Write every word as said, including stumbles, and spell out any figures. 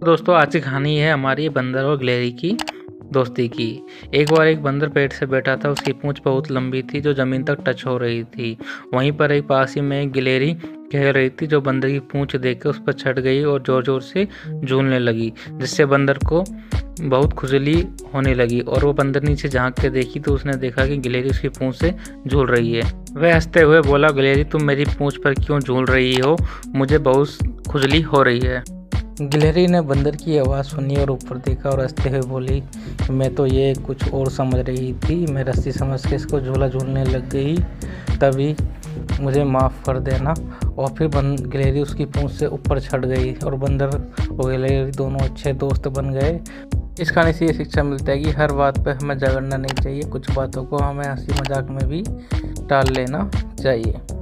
दोस्तों आज की कहानी है हमारी बंदर और गिलहरी की दोस्ती की। एक बार एक बंदर पेड़ से बैठा था। उसकी पूंछ बहुत लंबी थी जो जमीन तक टच हो रही थी। वहीं पर एक पास ही में एक गिलहरी खेल रही थी जो बंदर की पूंछ देख कर उस पर चढ़ गई और जोर जोर से झूलने लगी, जिससे बंदर को बहुत खुजली होने लगी। और वो बंदर नीचे झांक के देखी तो उसने देखा कि गिलहरी उसकी पूंछ से झूल रही है। वह हंसते हुए बोला, गिलहरी तुम मेरी पूंछ पर क्यों झूल रही हो? मुझे बहुत खुजली हो रही है। गिलहरी ने बंदर की आवाज़ सुनी और ऊपर देखा और हंसते हुए बोली, मैं तो ये कुछ और समझ रही थी। मैं रस्सी समझ के इसको झूला झूलने लग गई, तभी मुझे माफ़ कर देना। और फिर बंद गिलहरी उसकी पूंछ से ऊपर चढ़ गई और बंदर और गिलहरी दोनों अच्छे दोस्त बन गए। इस कहानी से ये शिक्षा मिलता है कि हर बात पर हमें झगड़ना नहीं चाहिए। कुछ बातों को हमें हंसी मजाक में भी टाल लेना चाहिए।